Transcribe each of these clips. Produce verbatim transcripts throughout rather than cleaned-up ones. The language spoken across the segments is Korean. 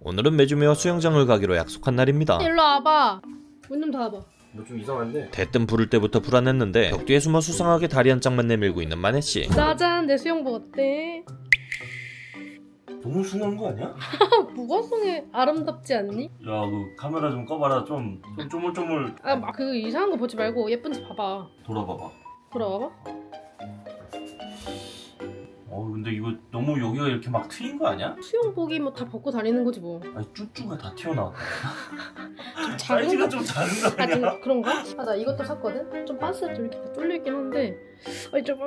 오늘은 메주미와 수영장을 가기로 약속한 날입니다. 일로 와봐. 문 좀 닫아봐. 뭐 좀 이상한데? 대뜸 부를 때부터 불안했는데 벽 뒤에 숨어 수상하게 다리 한 짝만 내밀고 있는 마네씨. 짜잔, 내 수영복 어때? 너무 숭한 거 아니야? 뭐가 숭해? 아름답지 않니? 야, 그 카메라 좀 꺼봐라. 좀, 좀 쪼물쪼물. 아, 막 그 이상한 거 보지 말고 예쁜지 봐봐. 돌아봐봐. 돌아와봐. 어, 근데 이거 너무 여기가 이렇게 막 트인 거 아니야? 수영복이 뭐 다 벗고 다니는 거지 뭐. 아니, 쭈쭈가 다 튀어나왔다. 좀 사이즈가 작은 좀 작은 거 아, 아니야? 좀 그런가? 아, 나 이것도 샀거든? 좀 반스가 좀 이렇게 뚫려있긴 한데 아니 좀...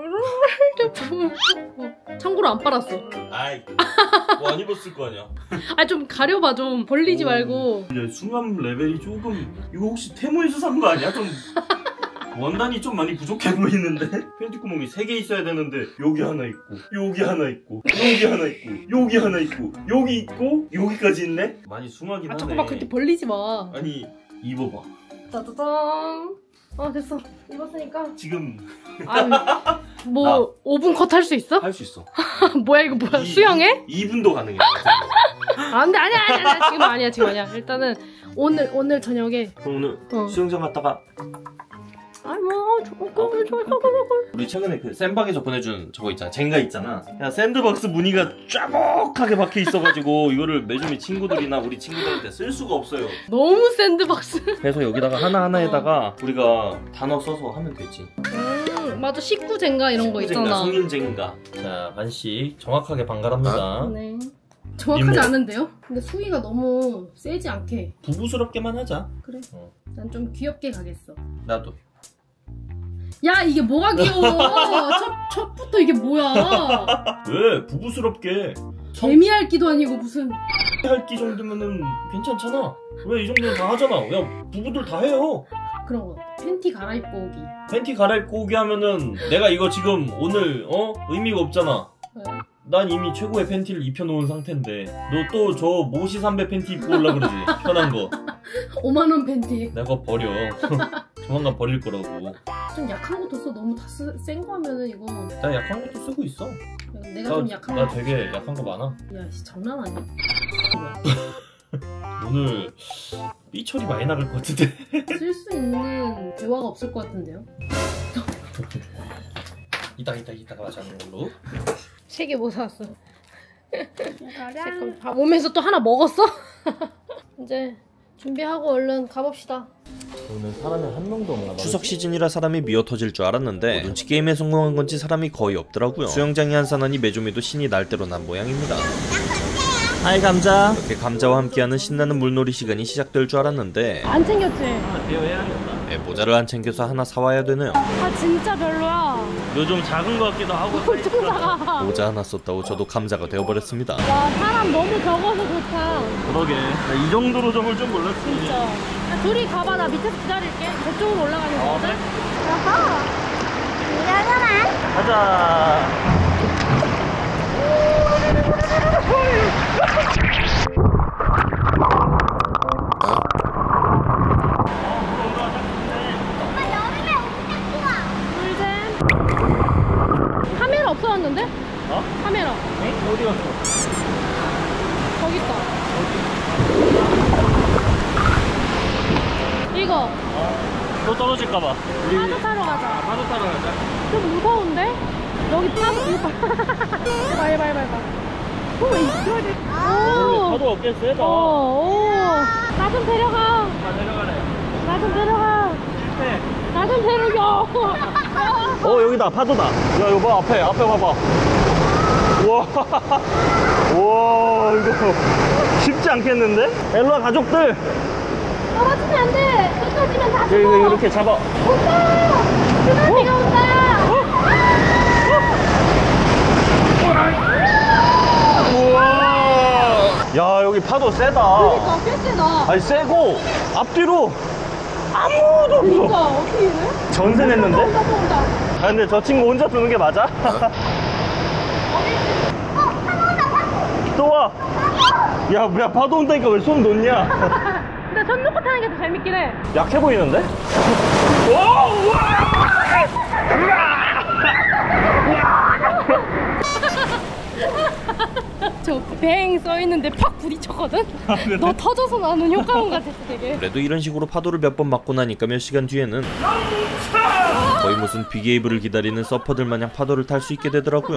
좀... 참고로 안 빨았어. 아이, 뭐 안 입었을 거 아니야? 아, 좀 가려봐. 좀 벌리지 오, 말고. 근데 숭함 레벨이 조금... 이거 혹시 테무에서 산 거 아니야? 좀... 원단이 좀 많이 부족해 보이는데? 팬티 구멍이 세 개 있어야 되는데 여기 하나 있고 여기 하나 있고 여기 하나 있고 여기 하나 있고 여기 있고 여기까지 있네? 많이 숭하긴 아, 하네. 자꾸 막 그렇게 벌리지 마. 아니, 입어봐. 짜자잔. 아, 됐어. 입었으니까. 지금 아, 뭐 나. 오 분 컷 할 수 있어? 할 수 있어. 뭐야 이거 뭐야? 이- 수영해? 이 분도 가능해. 안 돼, 아니야, 아니야, 아니야. 지금 아니야, 지금 아니야. 일단은 오늘 오늘 저녁에. 그럼 오늘 어. 수영장 갔다가 아이 뭐 조금 조금 조금. 우리 최근에 그 샌박에서 보내준 저거 있잖아. 젠가 있잖아. 야, 샌드박스 무늬가 쫙목하게 박혀 있어가지고 이거를 메주미 친구들이나 우리 친구들한테 쓸 수가 없어요. 너무 샌드박스. 그래서 여기다가 하나하나에다가 우리가 단어 써서 하면 되지. 음, 맞아. 식구 젠가 이런 거 젠가, 있잖아. 성인 젠가. 자, 반씩 정확하게 반갈합니다. 네. 정확하지 이모. 않은데요? 근데 수위가 너무 세지 않게. 부부스럽게만 하자. 그래. 어. 난 좀 귀엽게 가겠어. 나도. 야, 이게 뭐가 귀여워? 첫 첫부터 이게 뭐야? 왜? 부부스럽게. 개미핥기도 아니고 무슨. 할기 정도면은 괜찮잖아. 왜 이 정도는 다 하잖아. 야, 부부들 다 해요. 그런 거. 팬티 갈아입고 오기. 팬티 갈아입고 오게 하면은 내가 이거 지금 오늘 어? 의미가 없잖아. 네. 난 이미 최고의 팬티를 입혀놓은 상태인데 너 또 저 모시 삼배 팬티 입고 올라 그러지? 편한 거. 오만 원 팬티. 내가 그거 버려. 조만간 버릴 거라고. 좀 약한 것도 써. 너무 다 센 거 하면은 이거. 나 약한 것도 쓰고 있어. 내가 나, 좀 약한 나 거. 되게 약한 거 많아. 야, 씨, 장난 아니야? 오늘 삐처리 많이 나갈 것 같은데. 쓸 수 있는 대화가 없을 것 같은데요? 이따 이따 이따가 하자는 걸로. 세 개 뭐 사왔어? 아, 오면서 또 하나 먹었어? 이제 준비하고 얼른 가봅시다. 오늘 사람이 한 명도 없나 봐. 추석 시즌이라 사람이 미어 터질 줄 알았는데 눈치 게임에 성공한 건지 사람이 거의 없더라고요. 수영장이 한산하니 메주미도 신이 날 대로 난 모양입니다. 하이 감자. 이렇게 감자와 함께하는 신나는 물놀이 시간이 시작될 줄 알았는데 안 챙겼지? 대여해야겠다. 에, 모자를 안 챙겨서 하나 사와야 되네요. 아, 진짜 별로야. 요 좀 작은 것 같기도 하고. 엄청 작아. 모자 하나 썼다고 저도 감자가 되어버렸습니다. 와, 사람 너무 적어서 좋다. 그러게. 나 이 정도로 점을 좀 몰랐지. 진짜. 야, 둘이 가봐. 나 밑에서 기다릴게. 저쪽으로 올라가는 어, 거거든? 그래? 야하. 이러잖아. 가자. 카메라 없어졌는데? 어? 카메라. 응? 어디 갔어? 저기 있다. 이거. 어? 또 떨어질까봐. 우리 파도 타러 가자. 파도 타러 가자. 좀 무서운데? 여기 파도 이거 봐. 해봐 해봐 해봐 해봐. 오, 이거 돼. 오. 파도 꽤 세다. 어, 오. 나 좀 데려가. 엄마 내려가래. 나 좀 데려가. 네. 나 좀 데려가. 어, 여기다 파도다. 야, 이거 봐. 앞에 앞에 봐봐. 우와. 우와, 이거 쉽지 않겠는데? 엘로와 가족들. 떨어지면 안 돼. 떨어지면 다 여기 죽어. 이렇게 잡아. 온다. 쓰나미가 온다. 우와. 야, 여기 파도 세다. 그러니까 꽤 세다. 아니, 세고 앞뒤로 아무도 없어. 진짜 어떻게 이래? 전세 냈는데? 온다 또 온다. 아, 근데 저 친구 혼자 두는 게 맞아? 또 와. 야, 야, 파도 온다니까 왜 손 놓냐? 근데 손 놓고 타는 게 더 재밌긴 해. 약해 보이는데? 오! 우와! 저 뱅 써있는데 팍 부딪혔거든? 너 터져서 나는 효과음 같았어 되게. 그래도 이런 식으로 파도를 몇 번 맞고 나니까 몇 시간 뒤에는 거의 무슨 빅웨이브를 기다리는 서퍼들 마냥 파도를 탈 수 있게 되더라고요.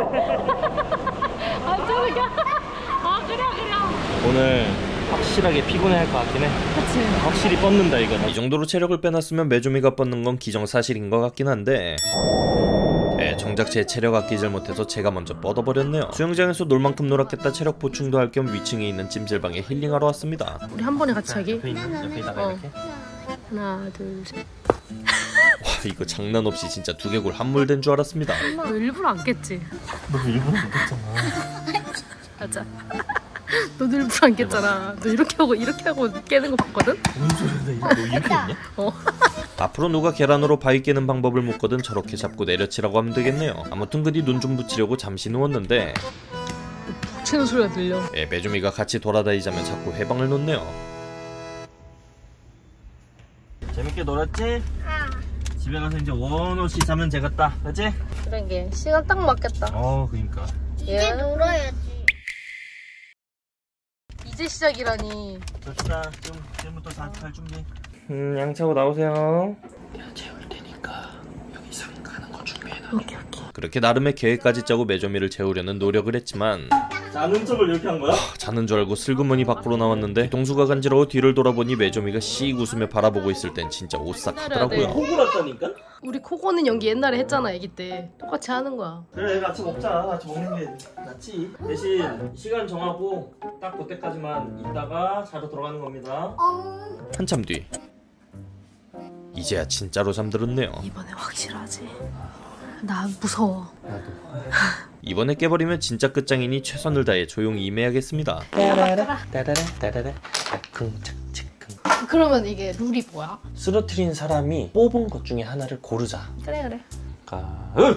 아 저기 아 그래 그래. 오늘 확실하게 피곤해할 것 같긴 해. 그치. 확실히 뻗는다 이거는. 이 정도로 체력을 빼놨으면 메조미가 뻗는 건 기정사실인 것 같긴 한데 예, 정작 제 체력 아끼질 못해서 제가 먼저 뻗어버렸네요. 수영장에서 놀 만큼 놀았겠다 체력 보충도 할 겸 위층에 있는 찜질방에 힐링하러 왔습니다. 우리 한 번에 같이 하기? 옆에 있는 옆에다가 어. 이렇게. 하나 둘 셋. 와 이거 장난 없이 진짜 두개골 함몰된 줄 알았습니다. 너 일부러 안 깼지? 너 일부러 안 깼잖아. 맞아. 너도 일부러 안 깼잖아. 너 이렇게 하고 이렇게 하고 깨는 거 봤거든? 무슨 소리야? 너 이렇게 했냐? 어. 앞으로 누가 계란으로 바위 깨는 방법을 묻거든 저렇게 잡고 내려치라고 하면 되겠네요. 아무튼 그 뒤 눈 좀 붙이려고 잠시 누웠는데 치는 소리가 들려. 예, 메조미가 같이 돌아다니자면 자꾸 해방을 놓네요. 재밌게 놀았지? 집에 가서 이제 원없이 자면 되겠다. 그렇지? 그러게 시간 딱 맞겠다. 어, 그러니까. 이제 놀아야지. 이제 시작이라니. 좋다. 지금 지금부터 다 갈 준비. 음, 양차고 나오세요. 오케이 오케이. 그렇게 나름의 계획까지 짜고 메조미를 재우려는 노력을 했지만 자는 척을 이렇게 한 거야? 자는 줄 알고 슬그머니 밖으로 나왔는데 동수가 간지러워 뒤를 돌아보니 메조미가 씩 웃으며 바라보고 있을 땐 진짜 오싹하더라고요. 코고 났다니까? 우리 코고는 연기 옛날에 했잖아 아기 때. 똑같이 하는 거야. 그래, 같이 먹자. 같이 먹는 게 낫지. 대신 시간 정하고 딱 그때까지만 있다가 자러 들어가는 겁니다. 한참 뒤 이제야 진짜로 잠들었네요. 이번에 확실하지. 나 무서워. 이번에 깨버리면 진짜 끝장이니 최선을 다해 조용히 임해야겠습니다. 따라라 따라라 따라라 쿵착착쿵. 그러면 이게 룰이 뭐야? 쓰러트린 사람이 뽑은 것 중에 하나를 고르자. 그래 그래. 가. 으!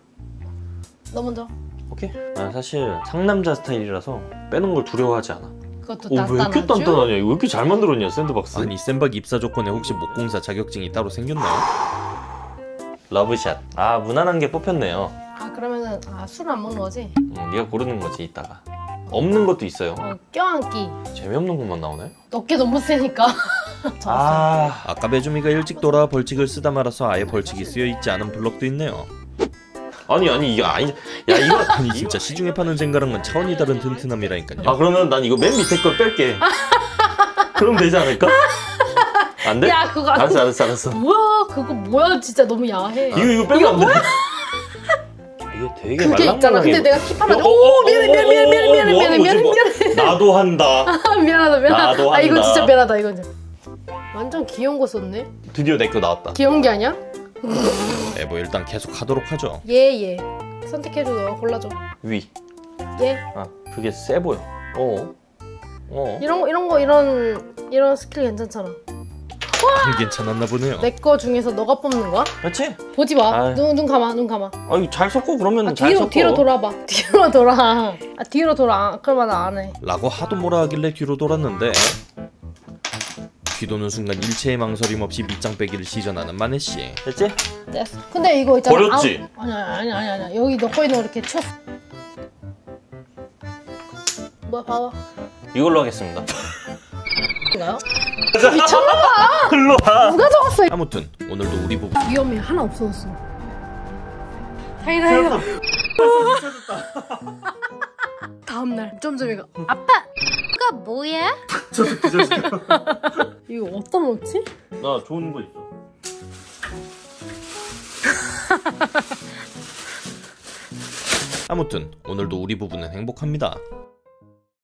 너 먼저. 오케이. 난 사실 상남자 스타일이라서 빼는 걸 두려워하지 않아. 그것도 오, 왜 이렇게 단단하죠? 단단하냐? 이거 왜 이렇게 잘 만들었냐, 샌드박스? 아니 쌤박 입사 조건에 혹시 목공사 자격증이 따로 생겼나요? 러브샷. 아, 무난한 게 뽑혔네요. 아 그러면은 아 술 안 먹는 거지? 응, 네가 고르는 거지, 이따가. 없는 것도 있어요. 어 껴안기. 재미없는 것만 나오네. 어깨 너무 세니까. 아, 아까 메조미가 일찍 돌아와 벌칙을 쓰다 말아서 아예 벌칙이 쓰여있지 않은 블럭도 있네요. 아니 아니 이거 아니. 야 이거 아니 진짜 시중에 파는 젠가랑은 차원이 다른 튼튼함이라니까요. 아 그러면 난 이거 맨 밑에 걸 뺄게. 그럼 되지 않을까? 안 돼? 야 그거 안 알았어 돼. 알았어 알았어. 뭐야 그거 뭐야 진짜 너무 야해. 이거 이거 빼면 안 돼. 이거 되게 그게 말랑말랑해. 있잖아. 근데 내가 킵하라. 어, 어, 오 어, 미안해 어, 미안해 미안해 어, 미안해 어, 미안해 뭐 미안해 하는 거지, 미안해 뭐. 미안해. 나도 한다. 아 미안하다 미안하다. 나도 아 이거 한다. 진짜 미안하다 이거. 완전 귀여운 거 썼네. 드디어 내 거 나왔다. 귀여운 게 아니야? 네, 뭐 일단 계속 하도록 하죠. 얘 얘. 선택해줘 너 골라줘. 위. 얘. 아 그게 세 보여. 어. 어. 이런 거 이런 거 이런 이런 스킬 괜찮잖아. 안 괜찮았나 보네요. 내 거 중에서 너가 뽑는 거야? 그렇지? 보지 마. 아유. 눈 눈 감아 눈 감아. 아 이거 잘 섞고 그러면 아, 잘 뒤로 섞어. 뒤로 돌아봐. 뒤로 돌아. 아 뒤로 돌아. 그러면 안 해. 라고 하도 뭐라 하길래 뒤로 돌았는데 뒤도는 순간 일체의 망설임 없이 밑장 빼기를 시전하는 마네씨. 됐지? 됐어. 근데 이거 있잖아. 버렸지? 아, 아니야 아니야 아니야 아니야. 여기 너 거 있는 거 이렇게 쳐. 뭐야 봐봐. 이걸로 하겠습니다. 인가요? 미쳤나봐. 일로 와. 누가 적었어? 아무튼 오늘도 우리 부부 위험해 하나 없어졌어. 다행이다. 다음 날 점점이가 아빠. 이거 뭐야? 이거 어디다 놓지? 나 좋은 거 있어. 아무튼 오늘도 우리 부부는 행복합니다.